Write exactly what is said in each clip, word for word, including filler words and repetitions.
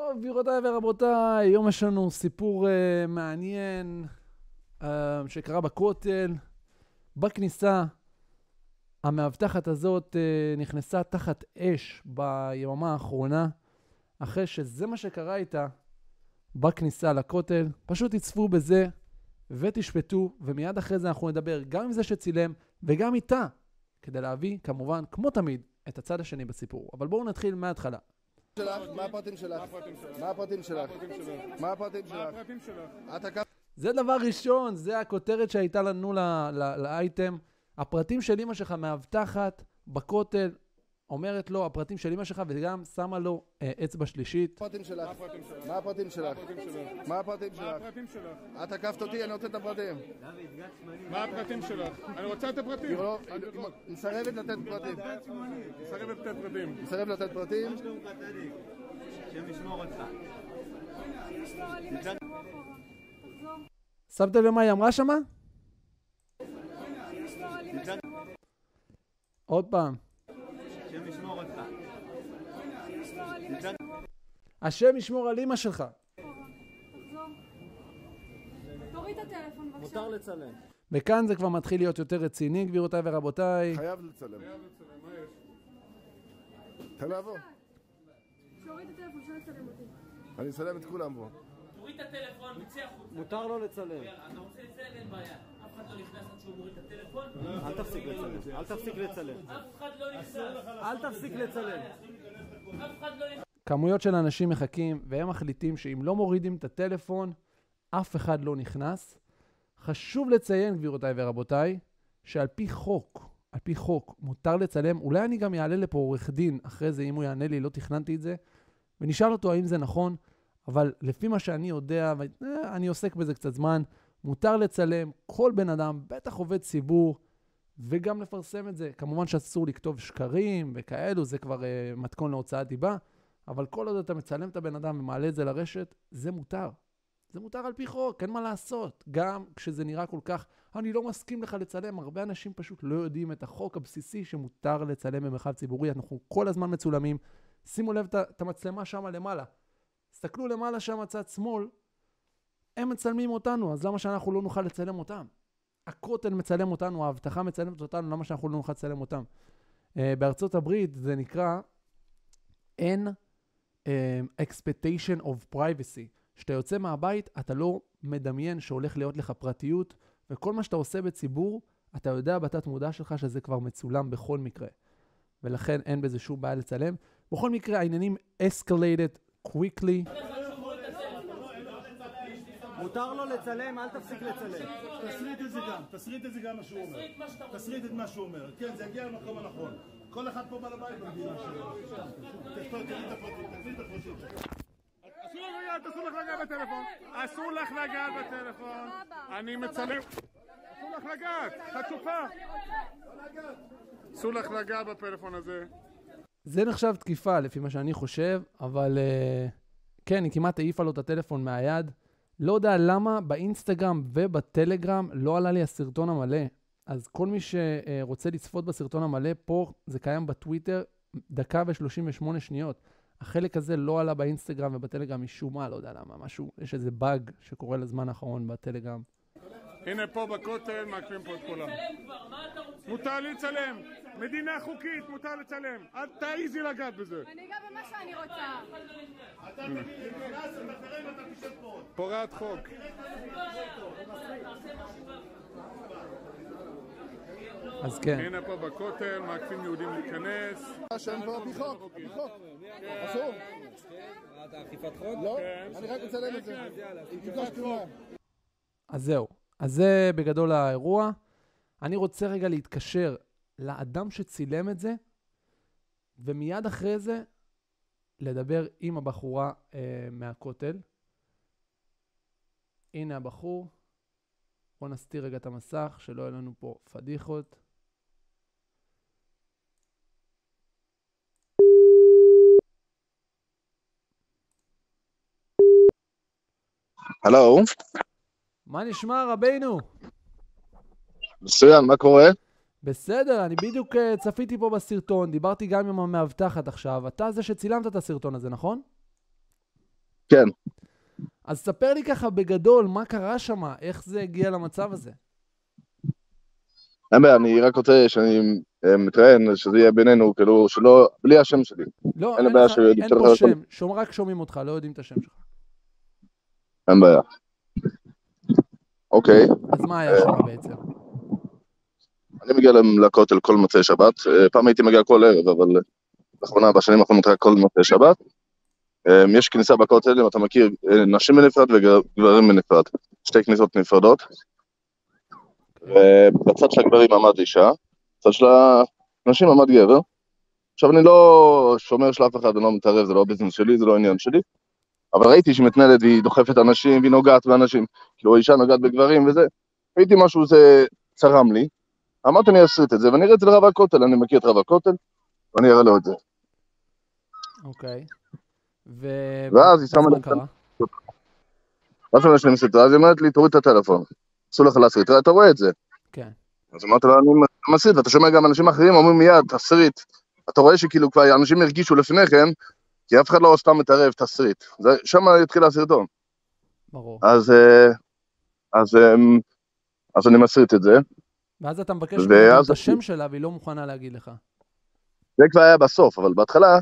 טוב, גבירותיי ורבותיי, היום יש לנו סיפור uh, מעניין uh, שקרה בכותל. בכניסה, המאבטחת הזאת uh, נכנסה תחת אש ביממה האחרונה, אחרי שזה מה שקרה איתה בכניסה לכותל. פשוט תצפו בזה ותשפטו, ומיד אחרי זה אנחנו נדבר גם עם זה שצילם וגם איתה, כדי להביא, כמובן, כמו תמיד, את הצד השני בסיפור. אבל בואו נתחיל מההתחלה. מה הפרטים שלך? מה הפרטים שלך? מה הפרטים שלך? זה דבר ראשון, זה הכותרת שהייתה לנו לאייטם. הפרטים של אמא שלך מאבטחת בכותל, אומרת לו, הפרטים של אמא שלך, וגם שמה לו אצבע שלישית. מה הפרטים שלך? מה הפרטים שלך? מה הפרטים שלך? את תקפת אותי, אני רוצה את הפרטים. מה הפרטים שלך? אני רוצה את הפרטים. מסרבת לתת פרטים. מסרבת לתת פרטים. מסרבת לתת פרטים. שם ישמור אותך. שמת לב מה היא אמרה שמה? עוד פעם. שם ישמור אותך. השם ישמור על אמא שלך. תוריד את הטלפון בבקשה. מותר לצלם. וכאן זה כבר מתחיל להיות יותר רציני, גבירותיי ורבותיי. חייב לצלם. תן לעבור. תוריד את הטלפון, שלא לצלם אותי. אני אצלם את כולם פה. תוריד את הטלפון, מציא החוצה. מותר לו לצלם. אתה רוצה לצלם, אין בעיה. אף אחד לא נכנס עד שהוא מוריד את הטלפון. אל תפסיק לצלם. אל תפסיק לצלם. אף אחד לא נכנס. אל תפסיק לצלם. אף אחד לא נכנס. כמויות של אנשים מחכים, והם מחליטים שאם לא מורידים את הטלפון, אף אחד לא נכנס. חשוב לציין, גבירותיי ורבותיי, שעל פי חוק, על פי חוק, מותר לצלם. אולי אני גם יעלה לפה עורך דין, אחרי זה אם הוא יענה לי, לא תכננתי את זה, ונשאל אותו האם זה נכון, אבל לפי מה שאני יודע, ואני עוסק בזה קצת זמן, מותר לצלם כל בן אדם, בטח עובד ציבור, וגם לפרסם את זה. כמובן שאסור לכתוב שקרים וכאלו, זה כבר uh, מתכון להוצאת דיבה, אבל כל עוד אתה מצלם את הבן אדם ומעלה את זה לרשת, זה מותר. זה מותר על פי חוק, אין מה לעשות. גם כשזה נראה כל כך, אני לא מסכים לך לצלם, הרבה אנשים פשוט לא יודעים את החוק הבסיסי שמותר לצלם במרחב ציבורי. אנחנו כל הזמן מצולמים. שימו לב את המצלמה שם למעלה. תסתכלו למעלה שם צד שמאל, הם מצלמים אותנו, אז למה שאנחנו לא נוכל לצלם אותם? הכותל מצלם אותנו, ההבטחה מצלמת אותנו, למה שאנחנו לא נוכל לצלם אותם? Uh, בארצות הברית זה נקרא אין uh, expectation of privacy. כשאתה יוצא מהבית, אתה לא מדמיין שהולך להיות לך פרטיות, וכל מה שאתה עושה בציבור, אתה יודע בתת מודע שלך שזה כבר מצולם בכל מקרה. ולכן אין בזה שום בעיה לצלם. בכל מקרה, העניינים escalated quickly. מותר לו לצלם, אל תפסיק לצלם. תסריט את זה גם, תסריט את זה גם מה שהוא אומר. תסריט את מה שהוא אומר. כן, זה יגיע למקום הנכון. כל אחד פה בעל הבית במדינה שלו. תכתוב, תגיד את הפרטים, תגיד את הפרטים. אסור לך לגעת, אסור לך לגעת בטלפון. אסור לך לגעת בטלפון. אני מצלם. אסור לך לגעת, חצופה. אסור לך לגעת בפלאפון הזה. זה נחשב תקיפה לפי מה שאני חושב, אבל uh, כן, היא כמעט העיפה לו את הטלפון מהיד. לא יודע למה באינסטגרם ובטלגרם לא עלה לי הסרטון המלא. אז כל מי שרוצה לצפות בסרטון המלא, פה זה קיים בטוויטר, דקה ושלושים ושמונה שניות. החלק הזה לא עלה באינסטגרם ובטלגרם משום מה, לא יודע למה, משהו, יש איזה באג שקורה לזמן האחרון בטלגרם. הנה פה בכותל, מעקבים פה את כולם. מותר לצלם, מדינה חוקית, מותר לצלם. אל תעיזי לגעת בזה. אני אגע במה שאני רוצה. אתה תגיד, נכנס, אתה תראה אם אתה תשב פה. פורעת חוק. אז כן. הנה פה בכותל, מעקבים יהודים להיכנס. השם פה פי חוק, פי חוק. אסור. אתה אכיפת חוק? לא, אני רק מצלם את זה. אם תוגש תלונה. אז זהו. אז זה בגדול האירוע. אני רוצה רגע להתקשר לאדם שצילם את זה, ומיד אחרי זה לדבר עם הבחורה אה, מהכותל. הנה הבחור. בואו נסתיר רגע את המסך, שלא יהיו לנו פה פדיחות. הלו. מה נשמע רבינו? מצוין, מה קורה? בסדר, אני בדיוק uh, צפיתי פה בסרטון, דיברתי גם עם המאבטחת עכשיו. אתה זה שצילמת את הסרטון הזה, נכון? כן. אז ספר לי ככה בגדול, מה קרה שם? איך זה הגיע למצב הזה? אין בעיה, אני רק רוצה שאני מתראיין, שזה יהיה בינינו, כאילו, שלא, בלי השם שלי. לא, אין אין, בעיה לך, שאני אין אתן פה לך שם, הכל. שום, רק שומעים אותך, לא יודעים את השם שלך. אין בעיה. אוקיי. אז מה היה שם בעצם? אני מגיע לכותל כל מוצאי שבת. פעם הייתי מגיע כל ערב, אבל לאחרונה, בשנים האחרונות רק כל מוצאי שבת. יש כניסה בכותל, אם אתה מכיר, נשים בנפרד וגברים בנפרד. שתי כניסות נפרדות. ובצד של הגברים עמד אישה, בצד של הנשים עמד גבר. עכשיו אני לא שומר של אף אחד, אני לא מתערב, זה לא הביזנס שלי, זה לא העניין שלי. אבל ראיתי שהיא מתנהלת והיא דוחפת אנשים והיא נוגעת באנשים. כאילו האישה נוגעת בגברים וזה. ראיתי משהו, זה צרם לי. אמרתי אני אסריט את זה, ואני אראה את זה לרב הכותל, אני מכיר את רב הכותל, ואני אראה לו את זה. אוקיי. ו... ואז היא שמה מה לי... קרה? ואז אני אשלים סרטה, אז היא אומרת לי, תוריד את הטלפון. עשו לך להסריט, אתה רואה את זה. כן. אז אמרתי לו, אני מסריט, ואתה שומע גם אנשים אחרים, אומרים מיד, תסריט. אתה רואה שכאילו כבר אנשים הרגישו לפני כן, כי אף אחד לא סתם מתערב, תסריט. שם יתחיל הסרטון. ברור. אז, אז, אז אני מסריט את זה. ואז אתה מבקש ואז... את השם שלה, והיא לא מוכנה להגיד לך. זה כבר היה בסוף, אבל בהתחלה,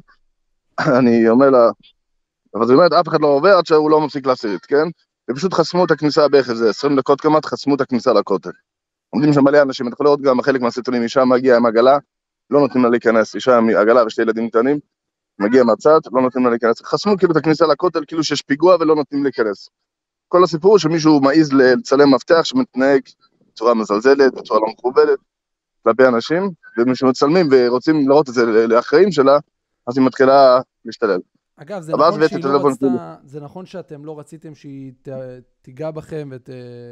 אני אומר לה, אבל זאת אומרת, אף אחד לא עובר עד שהוא לא מפסיק להסריט, כן? ופשוט חסמו את הכניסה בערך איזה עשרים דקות כמעט, חסמו את הכניסה לכותל. עומדים שם מלא אנשים, אתה יכול לראות גם חלק מהסרטונים, אישה מגיעה עם עגלה, לא נותנים לה להיכנס, אישה עם עגלה ושתי ילדים קטנים, מגיע מהצד, לא נותנים לה להיכנס. חסמו כאילו את הכניסה לכותל, כאילו שיש פיגוע ולא נותנים להיכנס. כל הסיפור הוא שמישהו מעיז לצלם מפתח שמתנהג בצורה מזלזלת, בצורה לא מכובדת, כלפי אנשים, ומישהו מצלמים ורוצים לראות את זה לאחראים שלה, אז היא מתחילה להשתלל. אגב, זה נכון, שהיא לא רצתה, זה נכון שאתם לא רציתם שהיא תיגע בכם, ות...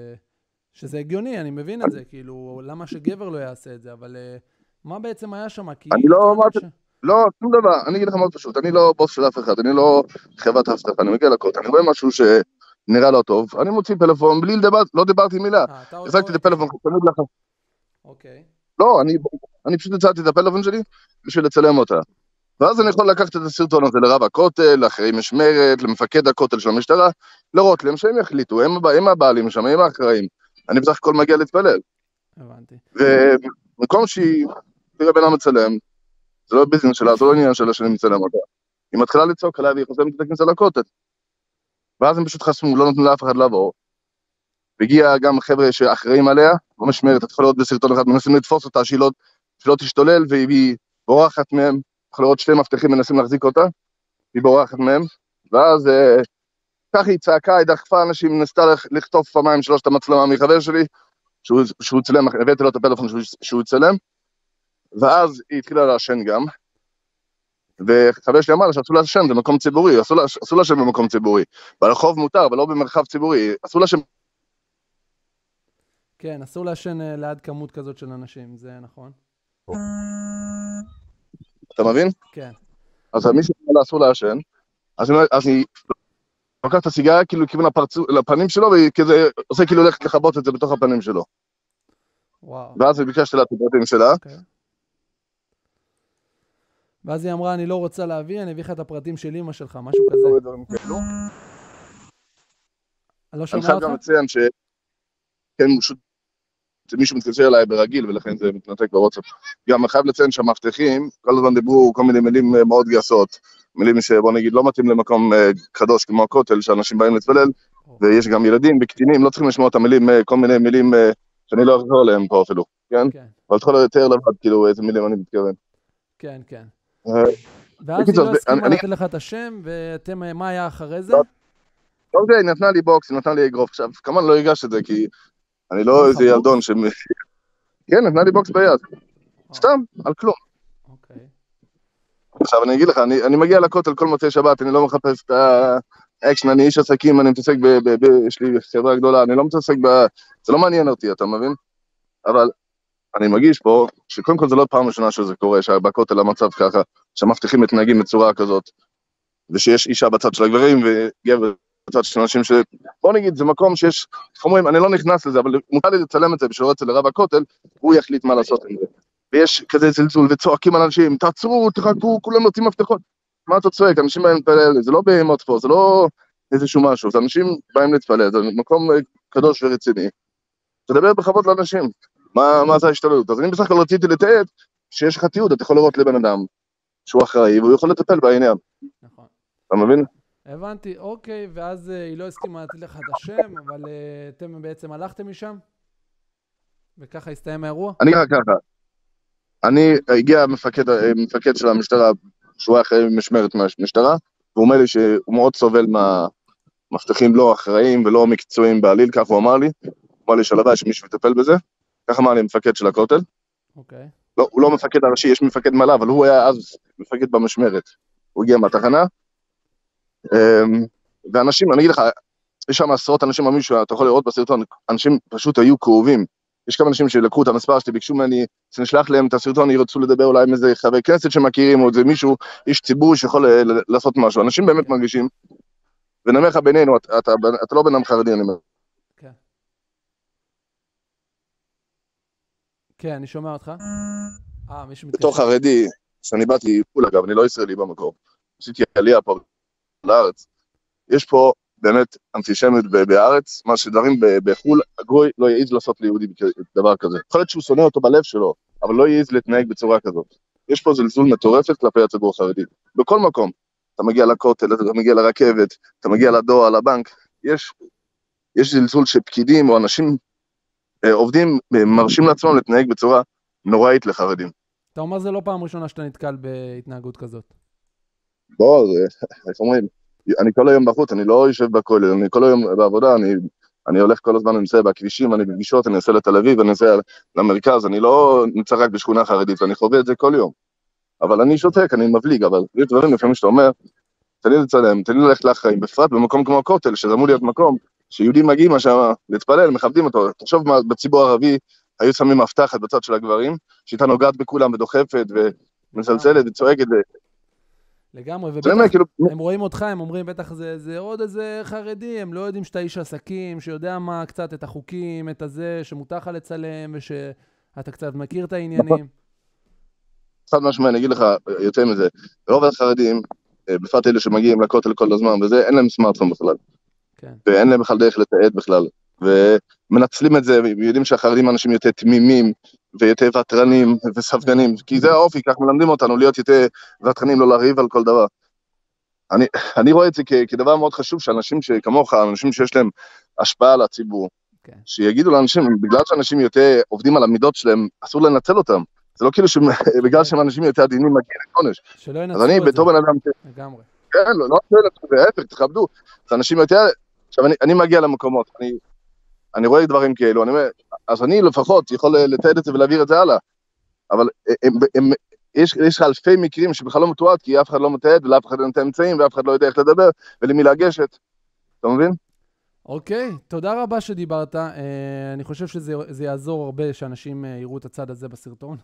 שזה הגיוני, אני מבין את זה, כאילו, למה שגבר לא יעשה את זה, אבל מה בעצם היה שם? אני לא אמרתי, לא, שום דבר, אני אגיד לך מאוד פשוט, אני לא בוס של אף אחד, אני לא חברת הבטחה, אני מגיע לכותל, אני רואה משהו שנראה לא טוב, אני מוציא פלאפון, בלי לדבר, לא דיברתי מילה, החזקתי את הפלאפון, תמיד לך. אוקיי. לא, אני, אני פשוט הצעתי את הפלאפון שלי בשביל לצלם אותה. ואז אני יכול לקחת את הסרטון הזה לרב הכותל, לאחרי משמרת, למפקד הכותל של המשטרה, לראות להם שהם יחליטו, הם, הם הבעלים שם, הם האחראים. אני בסך הכל מגיע להתפלל. הבנתי. ומקום שהיא תראה בנה מצלם, זה לא ביזנס שלה, זה לא עניין שלה שאני מצלם אותה. היא מתחילה לצעוק עליה והיא חוסמת את הכניסה לכותל. ואז הם פשוט חסמו, לא נותנים לאף אחד לעבור. והגיע גם חבר'ה שאחראים עליה, לא משמרת, את יכולה לראות בסרטון אחד, מנסים לתפוס אותה, שהיא לא, שהיא לא תשתולל, והיא בורחת מהם, יכולה לראות שתי מפתחים, מנסים להחזיק אותה, והיא בורחת מהם, ואז אה, ככה היא צעקה, היא דחפה אנשים, נסתה לכתוב פעמיים שלושת המצלמה מחבר שלי, שהוא, שהוא צלם, הבאתי לו את הפלאפון שהוא, שהוא צלם, ואז היא התחילה לעשן גם, וחבר שלי אמר לה שאסור לעשן, זה מקום ציבורי, אסור, אסור לעשן במקום ציבורי, ברחוב מותר, אבל לא במרחב ציבורי, אסור לעשן. כן, אסור לעשן ליד כמות כזאת של אנשים, זה נכון. אתה מבין? כן. אז מי שאומר לה אסור לעשן, אז, אז היא לוקחת את הסיגריה כאילו כיוון לפנים שלו, והיא כזה עושה כאילו ללכת לחבות את זה בתוך הפנים שלו. וואו. ואז היא ביקשת לה את הפרטים שלה. אוקיי. ואז היא אמרה, אני לא רוצה להביא, אני אביא לך את הפרטים של אמא שלך, משהו כזה. אני לא שומע אותך? אני חייב גם לציין ש... כן, מישהו מתקשר אליי ברגיל, ולכן זה מתנתק בוואטסאפ. גם אני חייב לציין שהמפתחים, כל הזמן דיברו כל מיני מילים מאוד גסות, מילים שבוא נגיד לא מתאים למקום קדוש כמו הכותל, שאנשים באים להתפלל, ויש גם ילדים וקטינים, לא צריכים לשמוע את המילים, כל מיני מילים שאני לא אחזור עליהם פה אפילו, כן? אבל תוכל לתאר לבד, כאילו, איזה מילים אני מתכוון. כן, כן. ואז היא לא הסכימה לתת לך את השם, ואתם, מה היה אחרי זה? אוקיי, היא נתנה לי בוקס, היא נתנה לי אגרוף. עכשיו, כמובן לא הרגש את זה, כי אני לא איזה ילדון ש... כן, נתנה לי בוקס ביד. סתם, על כלום. אוקיי. עכשיו, אני אגיד לך, אני מגיע לכותל כל מוצאי שבת, אני לא מחפש את האקשן, אני איש עסקים, אני מתעסק ב... יש לי חברה גדולה, אני לא מתעסק ב... זה לא מעניין אותי, אתה מבין? אבל אני מגיש פה, שקודם כל זה לא פעם ראשונה שזה קורה, שבכותל המצב ככה, שהמפתחים מתנהגים בצורה כזאת, ושיש אישה בצד של הגברים וגבר בצד של אנשים ש... בוא נגיד, זה מקום שיש, אומרים, אני לא נכנס לזה, אבל מותר לי לצלם את זה בשביל אצל לרב הכותל, הוא יחליט מה לעשות עם זה. ויש כזה זלזול וצועקים על אנשים, תעצרו, תחכו, כולם נותנים מפתחות. מה אתה צועק? אנשים באים להתפלל, זה לא בהמות פה, זה לא איזשהו משהו, אז אנשים באים להתפלל, זה מקום קדוש ורציני, תדבר בכבוד לאנשים, מה, מה זה ההשתוללות? אז אני בסך הכל רציתי לתעד שיש לך תיעוד, אתה יכול לראות לבן אדם שהוא אחראי, והוא יכול לטפל בעניין. נכון. אתה מבין? הבנתי, אוקיי, ואז אה, היא לא הסכימה לתת לך את השם, אבל אה, אתם בעצם הלכתם משם? וככה הסתיים האירוע? אני ככה ככה, אני, הגיע מפקד, מפקד של המשטרה, שהוא היה אחראי משמרת מהמשטרה, והוא אומר לי שהוא מאוד סובל מהמבטחים לא אחראיים ולא מקצועיים בעליל, כך הוא אמר לי, הוא אמר לי שלווי שמישהו יטפל בזה, כך אמר לי מפקד של הכותל. אוקיי. לא, הוא לא מפקד הראשי, יש מפקד מלא, אבל הוא היה אז מפקד במשמרת. הוא הגיע מהתחנה, ואנשים, אני אגיד לך, יש שם עשרות אנשים, מישהו, אתה יכול לראות בסרטון, אנשים פשוט היו כאובים. יש כמה אנשים שלקחו את המספר שלי, ביקשו ממני, שנשלח להם את הסרטון, ירצו לדבר אולי עם איזה חבר כנסת שמכירים, או איזה מישהו, איש ציבור שיכול לעשות משהו. אנשים באמת מרגישים, ונאמר לך בינינו, אתה, אתה, אתה לא בן עם חרדי, אני אומר. כן. כן, אני שומע אותך. אה, מישהו מתקשר. בתור חרדי, שאני באתי פול, אגב, אני לא ישראלי במקור, עשיתי עלייה פה לארץ, יש פה באמת אנטישמיות בארץ, מה שדברים בחול, הגוי לא יעיז לעשות ליהודי דבר כזה. יכול להיות שהוא שונא אותו בלב שלו, אבל לא יעיז להתנהג בצורה כזאת. יש פה זלזול מטורפת כלפי הציבור החרדי. בכל מקום, אתה מגיע לכותל, אתה מגיע לרכבת, אתה מגיע לדואר, לבנק, יש, יש זלזול שפקידים או אנשים אה, עובדים, מרשים לעצמם להתנהג בצורה נוראית לחרדים. אתה אומר זה לא פעם ראשונה שאתה נתקל בהתנהגות כזאת. בוא, זה, איך אומרים? אני כל היום בחוץ, אני לא יושב בכולל, אני כל היום בעבודה, אני, אני הולך כל הזמן, אני נמצא בכבישים, אני בפגישות, אני נמצא לתל אביב, אני נמצא למרכז, אני לא נמצא רק בשכונה חרדית, ואני חווה את זה כל יום. אבל אני שותק, אני מבליג, אבל יש דברים לפעמים שאתה אומר, תן לי לצלם, תן לי ללכת לחיים, בפרט במקום כמו הכותל, שזה אמור להיות מקום שיהודים מגיעים שם להתפלל, מכבדים אותו. תחשוב בציבור הערבי, היו שמים מבטחת בצד של הגברים, שהייתה נוגעת בכולם ודוחפת ומזלזלת וצועקת. לגמרי, ובטח, כאילו... הם רואים אותך, הם אומרים, בטח זה, זה עוד איזה חרדי, הם לא יודעים שאתה איש עסקים, שיודע מה קצת את החוקים, את הזה, שמותר לך לצלם, ושאתה קצת מכיר את העניינים. אחד משמע, אני אגיד לך יותר מזה, רוב החרדים, בפרט אלה שמגיעים לכותל כל הזמן, וזה, אין להם סמארטפון בכלל. כן. ואין להם בכלל דרך לתעד בכלל. ומנצלים את זה, ויודעים שהחרדים אנשים יותר תמימים, ויותר ותרנים וספגנים, כי זה האופי, כך מלמדים אותנו, להיות יותר ותרנים, לא לריב על כל דבר. אני, אני רואה את זה כ, כדבר מאוד חשוב, שאנשים שכמוך, אנשים שיש להם השפעה על הציבור, okay. שיגידו לאנשים, בגלל שאנשים יותר עובדים על המידות שלהם, אסור לנצל אותם. זה לא כאילו שבגלל שהם אנשים יותר עדינים מגיעים לקונש. שלא ינצלו אז אני בתור בן אדם... לגמרי. כן, לא, לא שואל את זה, ההפך, תכבדו. זה אנשים יותר... עכשיו, אני, אני מגיע למקומות, אני... אני רואה דברים כאלו, אני אומר, אז אני לפחות יכול לתעד את זה ולהעביר את זה הלאה, אבל הם, הם, יש, יש אלפי מקרים שבכלל לא מתועד, כי אף אחד לא מתעד, ולאף אחד אין את האמצעים, ואף אחד לא יודע איך לדבר, ולמי לגשת, אתה מבין? אוקיי, תודה רבה שדיברת, אני חושב שזה יעזור הרבה שאנשים יראו את הצד הזה בסרטון,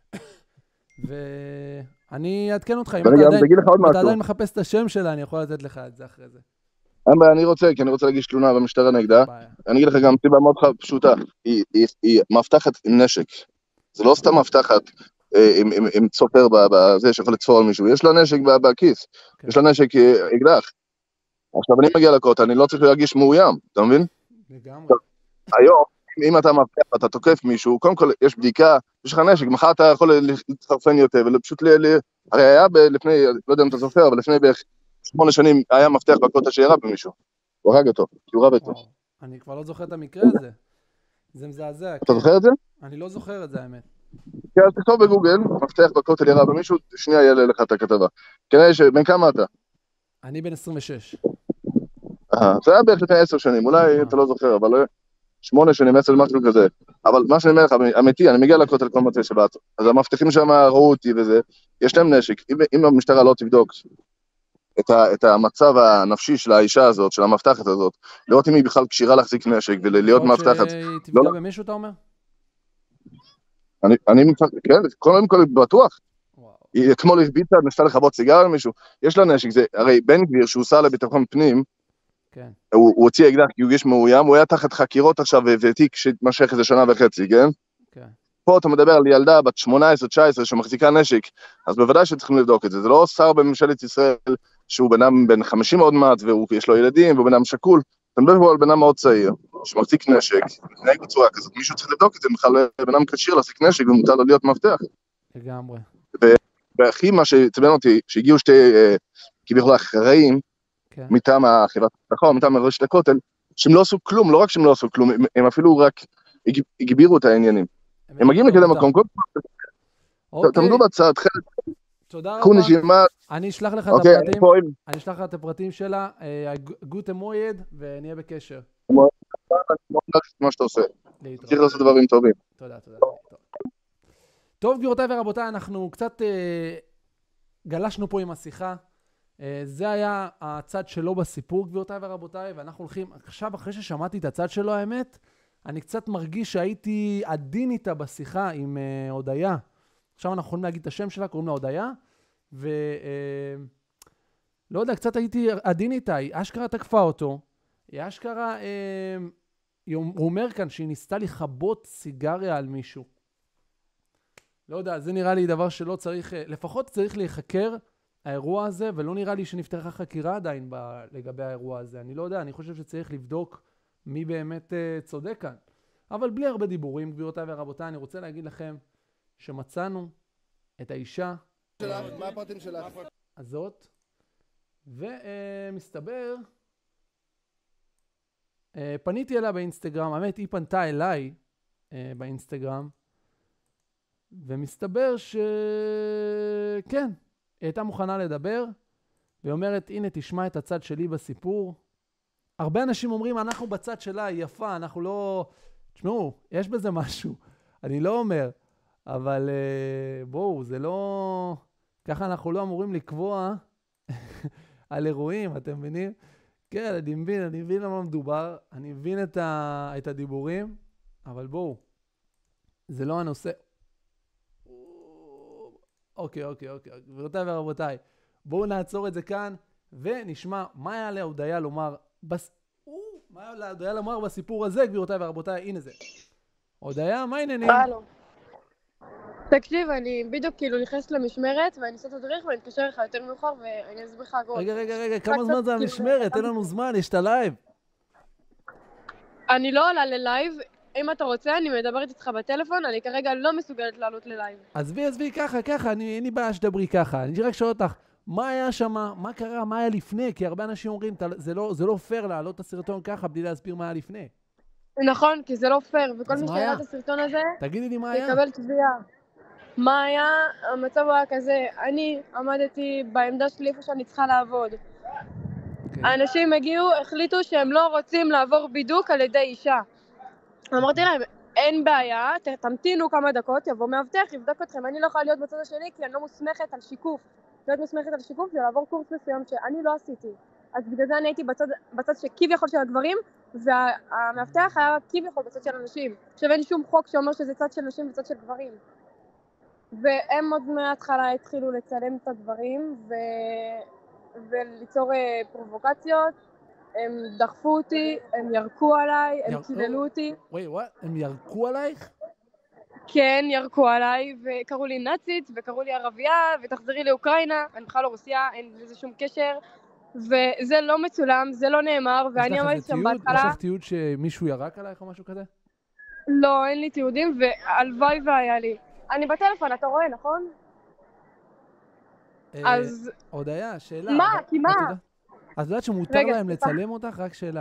ואני אעדכן אותך, אם אתה עדיין מחפש את השם שלה, אני יכול לתת לך את זה אחרי זה. אני רוצה, כי אני רוצה להגיש תלונה במשטרה נגדה, אני אגיד לך גם סיבה מאוד פשוטה, היא מבטחת עם נשק, זה לא סתם מבטחת עם צופר בזה שיכול לצפור על מישהו, יש לה נשק בכיס, יש לה נשק אקדח, עכשיו אני מגיע לכותל, אני לא צריך להגיש מאוים, אתה מבין? היום, אם אתה מבטח ואתה תוקף מישהו, קודם כל יש בדיקה, יש לך נשק, מחר אתה יכול להתחרפן יותר, ופשוט הרי היה לפני, לא יודע אם אתה זוכר, אבל לפני בערך שמונה שנים היה מפתח בכותל שירה במישהו. הוא הרג אותו, כי הוא רב אותו. אני כבר לא זוכר את המקרה הזה. זה מזעזע. אתה זוכר את זה? אני לא זוכר את זה, האמת. כן, אז תכתוב בגוגל, מפתח בכותל ירה במישהו, שנייה יעלה לך את הכתבה. כנראה שבן כמה אתה? אני בן עשרים ושש. אה, זה היה בערך לפני עשר שנים, אולי אתה לא זוכר, אבל שמונה שנים, עשר משהו כזה. אבל מה שאני אומר לך, אמיתי, אני מגיע לכותל כל מוצאי שבת, אז המפתחים שם ראו אותי וזה, יש להם נשק, אם המשטרה לא תבדוק את, ה, את המצב הנפשי של האישה הזאת, של המבטחת הזאת, לראות אם היא בכלל קשירה להחזיק נשק ולהיות מבטחת. שהיא תפגע לא... במישהו, אתה אומר? אני, אני כן, קודם כל בטוח. וואו. היא אתמול הרביצה, נסתה לכבות סיגר למישהו, יש לה נשק, זה, הרי בן גביר שהוא עושה לביטחון פנים, כן. הוא, הוא הוציא אקדח כי הוא הרגיש מאוים, הוא היה תחת חקירות עכשיו ותיק שתמשך איזה שנה וחצי, כן? כן. פה אתה מדבר על ילדה בת שמונה עשרה תשע עשרה שמחזיקה נשק, אז בוודאי שצריכים לבדוק את זה, זה לא שר בממשלת ישראל שהוא בן אדם בן חמישים עוד מעט, ויש לו ילדים, והוא בן אדם שקול, אתה מדבר פה על בן אדם מאוד צעיר, שמחזיק נשק, מתנהג בצורה כזאת, מישהו צריך לבדוק את זה, בכלל בן אדם כשיר להחזיק נשק, ומותר לו להיות מאבטח. לגמרי. והכי מה שצבן אותי, שהגיעו שתי, כביכול אחראים, מטעם החברת הביטחון, מטעם רשת הכותל, שהם לא עשו כלום, לא רק שהם לא עשו כלום, הם אפילו רק הגבירו את העניינים. הם מגיעים לכזה מקום, תעמדו בצד, חלק, תודה רבה. קחו נשימה. אני אשלח לך את הפרטים, אני אשלח לך את הפרטים שלה, גוטה מויד, ונהיה בקשר. מה שאתה עושה. צריך לעשות דברים טובים. תודה, תודה. טוב, גבירותיי ורבותיי, אנחנו קצת גלשנו פה עם השיחה. זה היה הצד שלו בסיפור, גבירותיי ורבותיי, ואנחנו הולכים, עכשיו אחרי ששמעתי את הצד שלו, האמת, אני קצת מרגיש שהייתי עדין איתה בשיחה עם הודיה. עכשיו אנחנו יכולים להגיד את השם שלה, קוראים לה הודיה, ולא יודע, קצת הייתי עדין איתה, היא אשכרה תקפה אותו, היא אשכרה, הוא אומר כאן שהיא ניסתה לכבות סיגריה על מישהו. לא יודע, זה נראה לי דבר שלא צריך, לפחות צריך להיחקר האירוע הזה, ולא נראה לי שנפתחה חקירה עדיין ב, לגבי האירוע הזה. אני לא יודע, אני חושב שצריך לבדוק מי באמת uh, צודק כאן. אבל בלי הרבה דיבורים, גבירותיי ורבותיי, אני רוצה להגיד לכם שמצאנו את האישה שלך, מה הפרטים שלך? הזאת, ומסתבר, uh, uh, פניתי אליה באינסטגרם, האמת היא פנתה אליי uh, באינסטגרם, ומסתבר שכן, היא הייתה מוכנה לדבר, והיא אומרת, הנה תשמע את הצד שלי בסיפור. הרבה אנשים אומרים, אנחנו בצד שלה, היא יפה, אנחנו לא... תשמעו, יש בזה משהו, אני לא אומר, אבל בואו, זה לא... ככה אנחנו לא אמורים לקבוע על אירועים, אתם מבינים? כן, אני מבין, אני מבין למה מדובר, אני מבין את, ה... את הדיבורים, אבל בואו, זה לא הנושא... אוקיי, אוקיי, אוקיי, גבירותיי ורבותיי, בואו נעצור את זה כאן, ונשמע מה היה להודיה לומר, בס... מה היה להודיה לומר בסיפור הזה, גבירותיי ורבותיי, הנה זה. הודיה, מה העניינים? הלו. תקשיב, אני בדיוק כאילו נכנסת למשמרת, ואני עושה את הדריך, ואני אתקשר לך יותר מאוחר, ואני אסביר לך הכל. רגע, רגע, רגע, כמה זמן זה המשמרת? אין לנו זמן, יש את הלייב. אני לא עולה ללייב, אם אתה רוצה, אני מדברת איתך בטלפון, אני כרגע לא מסוגלת לעלות ללייב. עזבי, עזבי, ככה, ככה, אני, אין לי בעיה שדברי ככה. אני רק שואל אותך, מה היה שם, מה קרה, מה היה לפני? כי הרבה אנשים אומרים, זה לא, זה לא פייר להעלות את הסרטון ככה, בלי להסביר מה היה לפני. נכון, כי זה לא פייר, וכל מי שיראה את הסרטון הזה, תגידי לי מה היה. יקבל תביעה. מה היה? המצב היה כזה, אני עמדתי בעמדה שלי איפה שאני צריכה לעבוד. האנשים הגיעו, החליטו שהם לא רוצים לעבור בידוק על ידי אישה. אמרתי להם, אין בעיה, תמתינו כמה דקות, יבוא מאבטח, יבדוק אתכם, אני לא יכולה להיות בצד השני כי אני לא מוסמכת על שיקוף. להיות מוסמכת על שיקוף זה לעבור קורס מסוים שאני לא עשיתי. אז בגלל זה אני הייתי בצד, בצד שכביכול של הגברים, והמאבטח היה כביכול בצד של אנשים. עכשיו אין שום חוק שאומר שזה צד של נשים וצד של גברים. והם עוד מההתחלה התחילו לצלם את הדברים ו... וליצור פרובוקציות. הם דחפו אותי, הם ירקו עליי, הם קיללו אותי. וואי, וואי, הם ירקו עלייך? כן, ירקו עליי, וקראו לי נאצית, וקראו לי ערבייה, ותחזרי לאוקראינה, אני בכלל לא רוסיה, אין לזה שום קשר, וזה לא מצולם, זה לא נאמר, ואני עמדתי שם בהתחלה... יש לך תיעוד שמישהו ירק עלייך או משהו כזה? לא, אין לי תיעודים, והלוואי והיה לי. אני בטלפון, אתה רואה, נכון? אז... הודיה, שאלה. מה? כי מה? אז יודעת שמותר להם לצלם אותך? רק שאלה.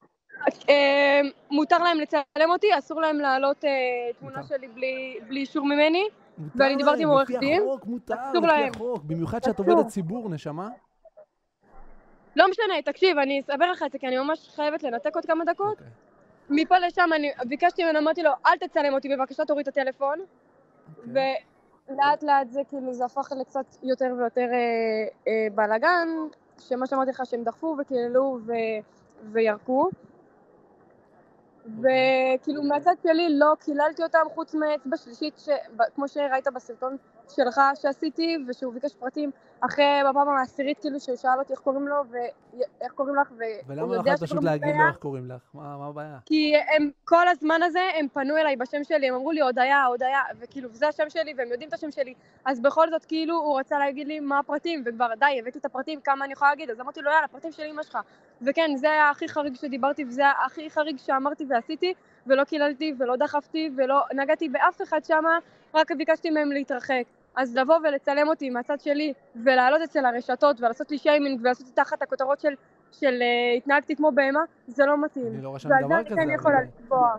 מותר להם לצלם אותי, אסור להם להעלות תמונה שלי בלי אישור ממני, ואני דיברתי עם עורך דין. לפי החוק, מותר, לפי החוק. במיוחד שאת עובדת ציבור, נשמה. לא משנה, תקשיב, אני אסבר לך את זה, כי אני ממש חייבת לנתק עוד כמה דקות. מפה לשם אני ביקשתי ממנו, אמרתי לו, אל תצלם אותי, בבקשה תוריד את הטלפון. ולאט לאט זה כאילו זה הפך לקצת יותר ויותר בלגן, שמה שאמרתי לך שהם דחפו וקיללו וירקו. וכאילו מהצד שלי לא קיללתי אותם חוץ מאצבע שלישית, כמו שראית בסרטון שלך שעשיתי, ושהוא ביקש פרטים אחרי בפעם העשירית, כאילו שהוא שאל אותי איך קוראים לו, ואיך קוראים לך, ולמה לא יכולת פשוט להגיד לו איך קוראים לך? מה הבעיה? כי הם, כל הזמן הזה, הם פנו אליי בשם שלי, הם אמרו לי, הודיה, הודיה, וכאילו, זה השם שלי, והם יודעים את השם שלי, אז בכל זאת, כאילו, הוא רצה להגיד לי מה הפרטים, וכבר, די, הבאתי את הפרטים, כמה אני יכולה להגיד, אז אמרתי לו, יאללה, פרטים שלי אמא שלך. וכן, זה היה הכי חריג שדיברתי, וזה היה הכי חריג שאמרתי ועשיתי, ולא קיללתי, ולא דחפתי, ולא נגעתי באף אחד שמה, רק ביקשתי מהם להתרחק. אז לבוא ולצלם אותי מהצד שלי, ולעלות אצל הרשתות, ולעשות לי שיימינג, ולעשות לי תחת הכותרות של, של uh, התנהגתי כמו בהמה, זה לא מתאים. אני לא רשמתי דבר כזה. כן יכולה לתבוע.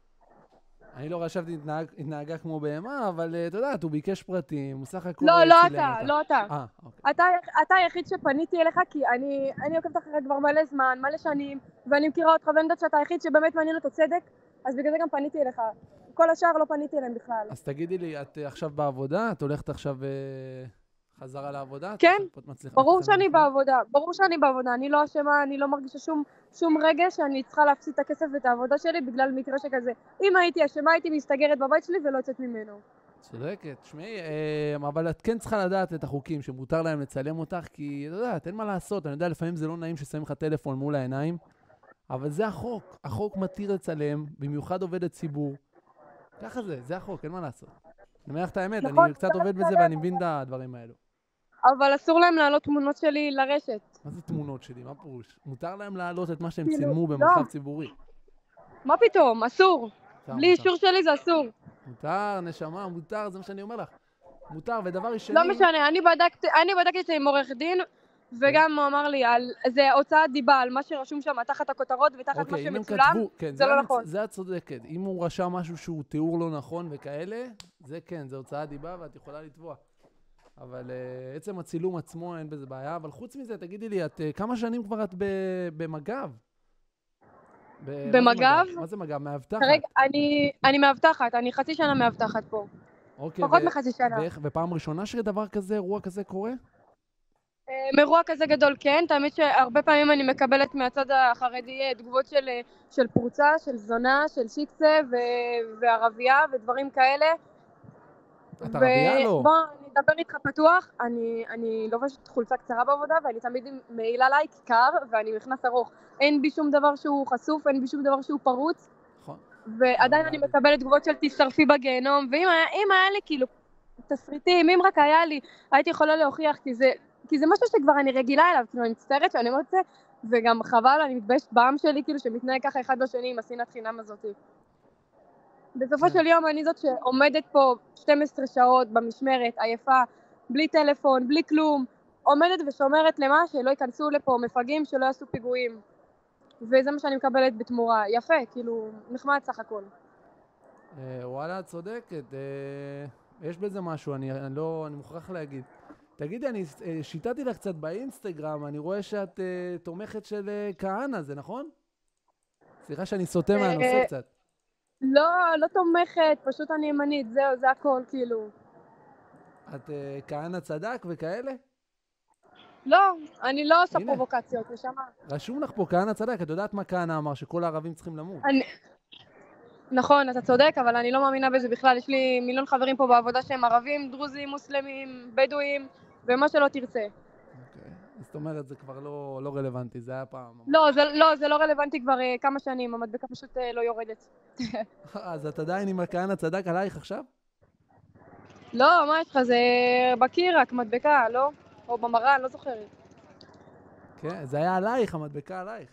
אני לא רשמתי התנהג, התנהגה כמו בהמה, אבל uh, אתה יודעת, הוא ביקש פרטים, הוא סך הכל... לא, לא אתה, לא אתה. אה, אוקיי. אתה, אתה היחיד שפניתי אליך, כי אני, אני עוקבת אחריך כבר מלא זמן, מלא שנים, ואני מכירה אותך, ואני יודעת שאתה היחיד שבאמת מעניין אותו צדק, אז בגלל זה גם פניתי אליך. כל השאר לא פניתי אליהם בכלל. אז תגידי לי, את עכשיו בעבודה? את הולכת עכשיו חזרה לעבודה? כן, ברור שאני בעבודה. ברור שאני בעבודה. אני לא אשמה, אני לא מרגישה שום, שום רגע שאני צריכה להפסיד את הכסף ואת העבודה שלי בגלל מקרה שכזה. אם הייתי אשמה, הייתי מסתגרת בבית שלי ולא יוצאת ממנו. צודקת. שמעי, אבל את כן צריכה לדעת את החוקים שמותר להם לצלם אותך, כי אתה יודעת, אין מה לעשות. אני יודע, לפעמים זה לא נעים ששמים לך טלפון מול העיניים, אבל זה החוק. החוק מתיר לצלם, במיוחד עובד הציבור. ככה זה, זה החוק, אין מה לעשות. אני אומר לך את האמת, אני קצת עובד בזה ואני מבין את הדברים האלו. אבל אסור להם להעלות תמונות שלי לרשת. מה זה תמונות שלי? מה פירוש? מותר להם להעלות את מה שהם צילמו במרחב ציבורי. מה פתאום? אסור. בלי אישור שלי זה אסור. מותר, נשמה, מותר, זה מה שאני אומר לך. מותר, ודבר ראשון... לא משנה, אני בדקתי את זה עם עורך דין, וגם הוא אמר לי, זה הוצאת דיבה על מה שרשום שם תחת הכותרות ותחת מה שמצולם, זה לא נכון. זה את צודקת. אם הוא רשם משהו שהוא תיאור לא נכון וכאלה, זה כן, זה הוצאת דיבה ואת יכולה לתבוע. אבל עצם הצילום עצמו אין בזה בעיה, אבל חוץ מזה, תגידי לי, את כמה שנים כבר את במג"ב? במג"ב? מה זה מג"ב? מאבטחת? כרגע, אני מאבטחת, אני חצי שנה מאבטחת פה. פחות מחצי שנה. ופעם ראשונה שדבר כזה, אירוע כזה קורה? אירוע כזה גדול, כן. תאמית שהרבה פעמים אני מקבלת מהצד החרדי תגובות של, של פרוצה, של זונה, של שיקצה ו- וערבייה ודברים כאלה. את ערבייה לא? בוא, אני אדבר איתך פתוח. אני, אני לובשת חולצה קצרה בעבודה, ואני תמיד מעילה עליי קר, ואני מכנס ארוך. אין בי שום דבר שהוא חשוף, אין בי שום דבר שהוא פרוץ. נכון. ועדיין אני מקבלת תגובות של תשרפי בגיהנום, ואם היה, אם היה לי כאילו תסריטים, אם רק היה לי, הייתי יכולה להוכיח, כי זה... כי זה משהו שכבר אני רגילה אליו, כאילו אני מצטערת שאני אומרת את זה, וגם חבל, אני מתביישת בעם שלי, כאילו שמתנהג ככה אחד בשני עם השנאת חינם הזאת. בסופו של יום אני זאת שעומדת פה שתים עשרה שעות במשמרת, עייפה, בלי טלפון, בלי כלום, עומדת ושומרת למה שלא ייכנסו לפה מפגעים שלא יעשו פיגועים. וזה מה שאני מקבלת בתמורה. יפה, כאילו, נחמד סך הכל. וואלה, צודקת. יש בזה משהו, אני לא, אני מוכרח להגיד. תגידי, אני שיטעתי לך קצת באינסטגרם, אני רואה שאת uh, תומכת של uh, כהנא, זה נכון? סליחה שאני סוטה מהנושא קצת. לא, לא תומכת, פשוט אני ימנית, זהו, זה הכל, כאילו. את uh, כהנא צדק וכאלה? לא, אני לא עושה פרובוקציות, נשמה. רשום לך פה כהנא צדק, את יודעת מה כהנא אמר, שכל הערבים צריכים למות. אני... נכון, אתה צודק, אבל אני לא מאמינה בזה בכלל. יש לי מיליון חברים פה בעבודה שהם ערבים, דרוזים, מוסלמים, בדואים, ומה שלא תרצה. אוקיי. זאת אומרת, זה כבר לא, לא רלוונטי, זה היה פעם. לא, זה לא, זה לא רלוונטי כבר uh, כמה שנים, המדבקה פשוט uh, לא יורדת. אז את עדיין עם כהנא צדק עלייך עכשיו? לא, מה יש לך? זה בקיר רק, מדבקה, לא? או במראה, אני לא זוכרת. כן, זה היה עלייך, המדבקה עלייך.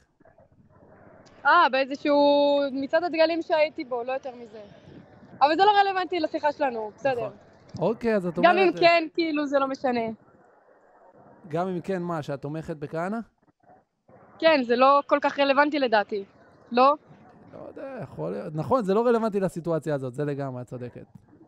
אה, באיזשהו מצעד הדגלים שהייתי בו, לא יותר מזה. אבל זה לא רלוונטי לשיחה שלנו, בסדר. אוקיי, אז את אומרת... גם אם כן, כאילו, זה לא משנה. גם אם כן, מה, שאת תומכת בכהנא? כן, זה לא כל כך רלוונטי לדעתי. לא? לא יודע, יכול להיות. נכון, זה לא רלוונטי לסיטואציה הזאת, זה לגמרי, את צודקת.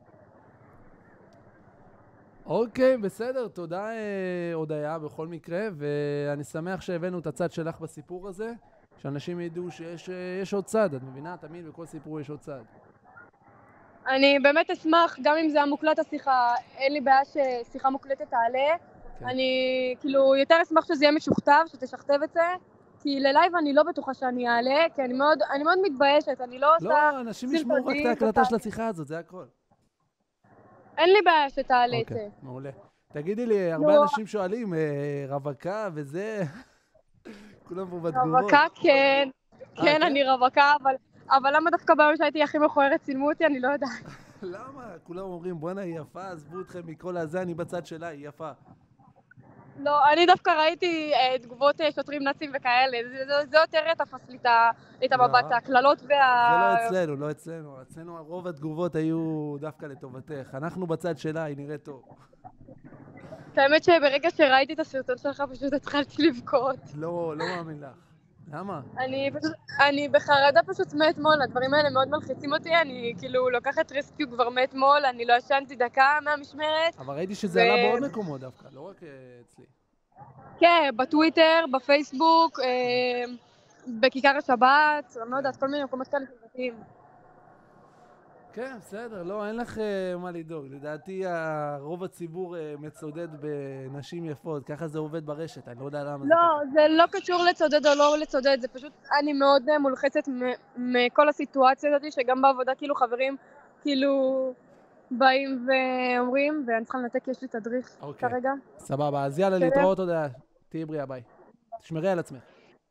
אוקיי, בסדר, תודה הודיה בכל מקרה, ואני שמח שהבאנו את הצד שלך בסיפור הזה. שאנשים ידעו שיש יש עוד צד, את מבינה? תמיד בכל סיפור יש עוד צד. אני באמת אשמח, גם אם זה המוקלט השיחה, אין לי בעיה ששיחה מוקלטת תעלה. כן. אני כאילו יותר אשמח שזה יהיה משוכתב, שתשכתב את זה, כי ללייב אני לא בטוחה שאני אעלה, כי אני מאוד, אני מאוד מתביישת, אני לא עושה... לא, אנשים ישמעו רק את ההקלטה של השיחה הזאת, זה הכל. אין לי בעיה שתעלה את זה. אוקיי, מעולה. תגידי לי, הרבה אנשים שואלים, רווקה וזה, כולם פה בתגובות. רווקה, כן. כן, אני רווקה, אבל למה דווקא ביום שהייתי הכי מכוערת צילמו אותי, אני לא יודעת. למה? כולם אומרים, בואנה, היא יפה, עזבו אתכם מכל הזה, אני בצד שלה, היא יפה. לא, אני דווקא ראיתי תגובות שוטרים נאצים וכאלה, זה יותר תפס לי את המבט, הקללות וה... זה לא אצלנו, לא אצלנו. אצלנו רוב התגובות היו דווקא לטובתך. אנחנו בצד שלה, היא נראית טוב. האמת שברגע שראיתי את הסרטון שלך פשוט התחלתי לבכות. לא, לא מאמין לך. למה? אני פשוט, אני בחרדה פשוט מאתמול, הדברים האלה מאוד מלחיצים אותי, אני כאילו לוקחת רסקיו כבר מאתמול, אני לא ישנתי דקה מהמשמרת. אבל ראיתי שזה עלה בעוד מקומות דווקא, לא רק אצלי. כן, בטוויטר, בפייסבוק, בכיכר השבת, אני לא יודעת, כל מיני מקומות כאלה חברתיים. כן, בסדר, לא, אין לך מה לדאוג. לדעתי, רוב הציבור מצודד בנשים יפות, ככה זה עובד ברשת, אני לא יודע למה זה ככה. לא, זה לא קשור לצודד או לא לצודד, זה פשוט, אני מאוד מולחצת מכל הסיטואציה הזאת, שגם בעבודה כאילו חברים, כאילו, באים ואומרים, ואני צריכה לנתק, יש לי תדריך כרגע. סבבה, אז יאללה, להתראות עוד, תהיי בריאה, ביי. תשמרי על עצמך.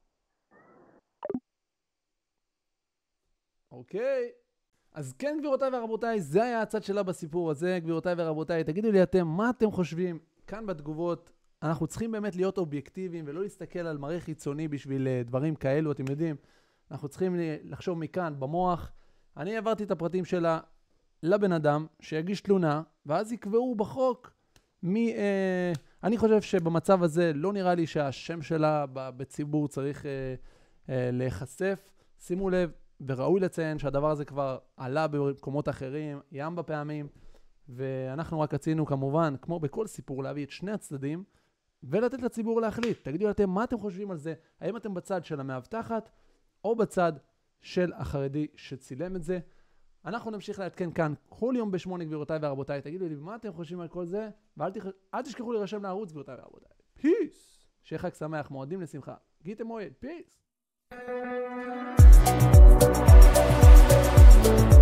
אוקיי. אז כן, גבירותיי ורבותיי, זה היה הצד שלה בסיפור הזה, גבירותיי ורבותיי. תגידו לי אתם, מה אתם חושבים? כאן בתגובות, אנחנו צריכים באמת להיות אובייקטיביים, ולא להסתכל על מראה חיצוני בשביל דברים כאלו, אתם יודעים. אנחנו צריכים לחשוב מכאן, במוח. אני העברתי את הפרטים שלה לבן אדם, שיגיש תלונה, ואז יקבעו בחוק מי... אה, אני חושב שבמצב הזה לא נראה לי שהשם שלה בציבור צריך אה, אה, להיחשף. שימו לב, וראוי לציין שהדבר הזה כבר עלה במקומות אחרים, ים בפעמים, ואנחנו רק רצינו כמובן, כמו בכל סיפור, להביא את שני הצדדים, ולתת לציבור להחליט. תגידו אתם, מה אתם חושבים על זה? האם אתם בצד של המאבטחת, או בצד של החרדי שצילם את זה? אנחנו נמשיך לעדכן כאן כל יום בשמונה, גבירותיי ורבותיי. תגידו לי, מה אתם חושבים על כל זה? ואל תח... תשכחו להירשם לערוץ, גבירותיי ורבותיי. פיס! שיהיה חג שמח, מועדים לשמחה. גיטם מועד, פיס! Thank you.